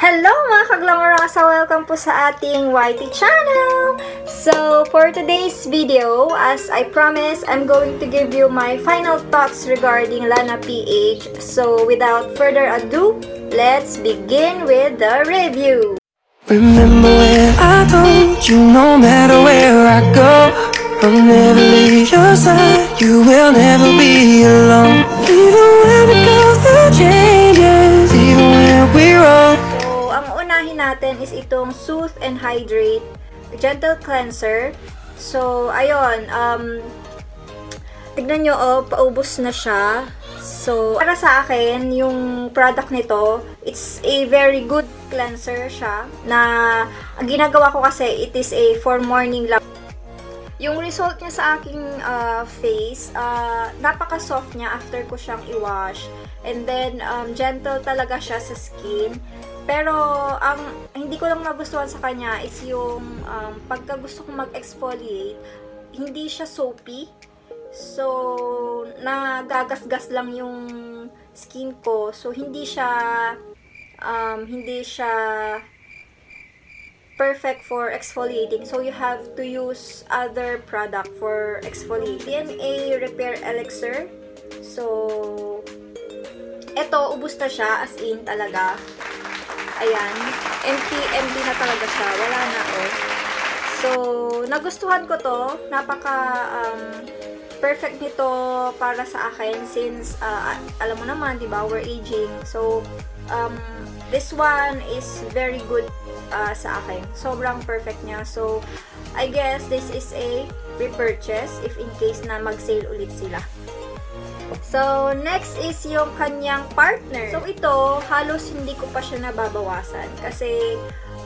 Hello mga kaglamorasa! Welcome po sa ating YT channel! So, for today's video, as I promised, I'm going to give you my final thoughts regarding Lana PH. So, without further ado, let's begin with the review! Remember when I told you no matter where I go, I'll never leave your side, you will never be alone. Even when we go through changes, even when we're wrong. So, ang unahin natin is itong Soothe and Hydrate Gentle Cleanser. So, ayun, tignan nyo, oh, paubos na siya. So, para sa akin, yung product nito, it's a very good cleanser siya, na ang ginagawa ko kasi, it is a for morning lang. Yung result niya sa aking face, napaka-soft niya after ko siyang i-wash. And then, gentle talaga siya sa skin. Pero, ang hindi ko lang nagustuhan sa kanya is yung pagka gusto kong mag-exfoliate, hindi siya soapy. So, nagagasgas lang yung skin ko. So, hindi siya perfect for exfoliating. So, you have to use other product for exfoliating. A Repair Elixir. So, eto, ubos na siya, as in talaga. Ayan. Empty na talaga siya. Wala na, oh. So, nagustuhan ko to. Perfect nito para sa akin since, alam mo naman, diba, we're aging. So, this one is very good sa akin. Sobrang perfect niya. So, I guess this is a repurchase if in case na mag-sale ulit sila. So, next is yung kanyang partner. So, ito, halos hindi ko pa siya nababawasan. Kasi,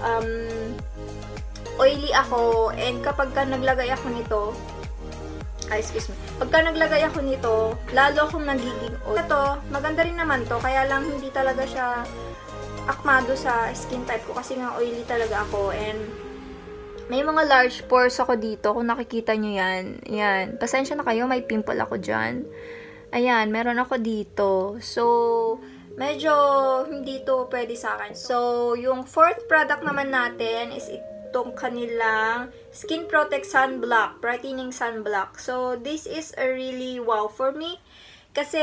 oily ako. And kapag ka naglagay ako nito, excuse me. Pagka naglagay ako nito, lalo akong nagiging oily. Ito, maganda rin naman to. Kaya lang hindi talaga siya akmado sa skin type ko. Kasi nga oily talaga ako. And may mga large pores ako dito. Kung nakikita nyo yan. Yan. Pasensya na kayo. May pimple ako dyan. Ayan. Meron ako dito. So, medyo hindi to pwede sa akin. So, yung fourth product naman natin is itong kanilang Skin Protect Sunblock, Brightening Sunblock. So, this is a really wow for me. Kasi,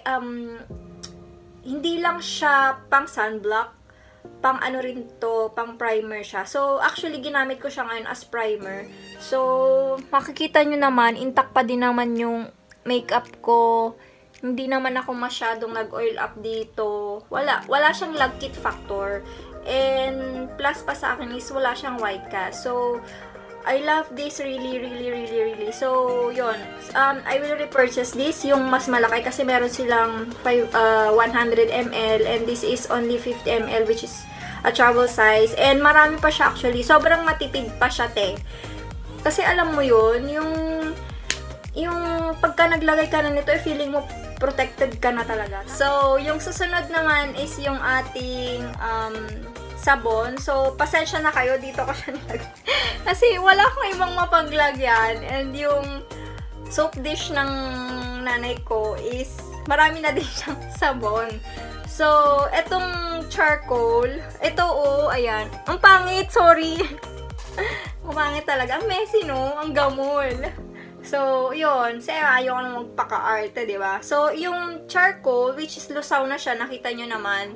hindi lang siya pang sunblock, pang ano rin to, pang primer siya. So, actually, ginamit ko siya ngayon as primer. So, makikita nyo naman, intact pa din naman yung makeup ko. Hindi naman ako masyadong nag-oil up dito. Wala siyang lagkit factor. And plus pa sa akin is wala siyang white cast. So, I love this really. So, yun. I will repurchase this, yung mas malaki kasi meron silang 100 ml and this is only 50 ml which is a travel size. And marami pa siya actually. Sobrang matipid pa siya, te. Kasi alam mo yun, yung pagka naglagay ka na nito, feeling mo protected ka na talaga. So, yung susunod naman is yung ating sabon. So, pasensya na kayo. Dito ko siya nilagay. Kasi wala akong ibang mapaglagyan. And yung soap dish ng nanay ko is marami na din siyang sabon. So, etong charcoal, ito oh, ayan. Ang pangit, sorry. Ang pangit talaga. Ang messy, no? Ang gamol. So, yun. Kasi ayoko na magpaka-arte, diba? So, yung charcoal, which is lusaw na siya, nakita nyo naman,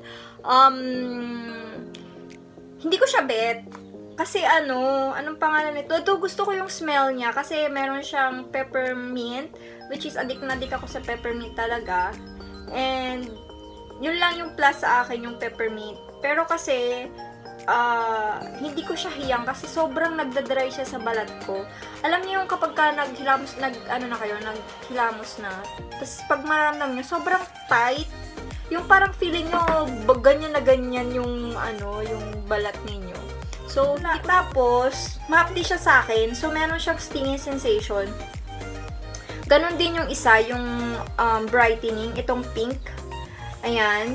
hindi ko siya bet. Kasi anong pangalan nito? Ito, gusto ko yung smell niya. Kasi meron siyang peppermint, which is adik na adik ako sa peppermint talaga. And, yun lang yung plus sa akin, yung peppermint. Pero kasi, hindi ko siya hiyang kasi sobrang nagdadry siya sa balat ko. Alam niyo yung kapag ka naghilamos na tapos pag maramdam niyo sobrang tight, yung parang feeling nyo ganyan na ganyan yung yung balat ninyo. So tapos mahapdi siya sa akin, so meron siyang stinging sensation. Ganon din yung isa, yung brightening, itong pink. Ayan.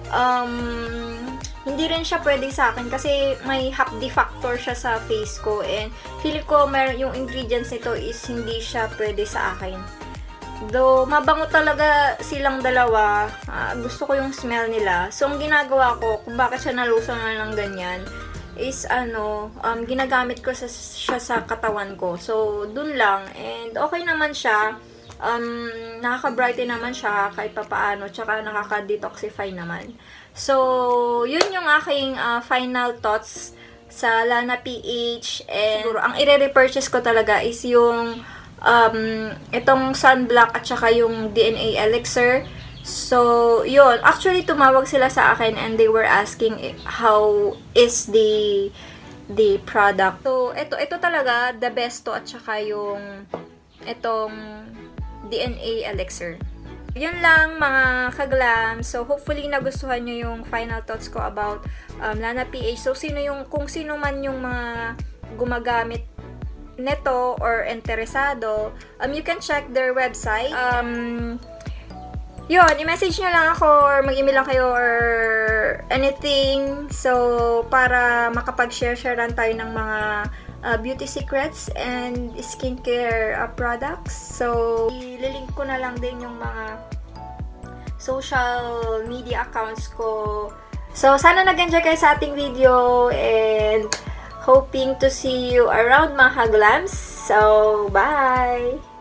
Hindi rin siya pwede sa akin kasi may hapdi factor siya sa face ko and feeling ko yung ingredients nito is hindi siya pwede sa akin. Though, mabango talaga silang dalawa. Gusto ko yung smell nila. So, ang ginagawa ko, kung bakit siya nalusaw na lang ganyan, is ginagamit ko siya sa katawan ko. So, dun lang. And, okay naman siya. Nakaka-brighten naman siya kahit papaano. Tsaka, nakaka-detoxify naman. So, yun yung aking final thoughts sa Lana PH. And, siguro, ang i-repurchase ko talaga is yung itong sunblock at saka yung DNA elixir. So, yun. Actually, tumawag sila sa akin and they were asking how is the product. So, ito talaga, the best to at saka yung itong DNA elixir. Yun lang mga kaglam. So, hopefully nagustuhan nyo yung final thoughts ko about Lana PH. So, kung sino man yung mga gumagamit neto or interesado, you can check their website. Yun, i-message nyo lang ako or mag-email lang kayo or anything. So, para makapag-share lang tayo ng mga beauty secrets and skincare products. So, ililink ko na lang din yung mga social media accounts ko. So, sana nag-enjoy kayo sa ating video and hoping to see you around mga kaglams. So, bye!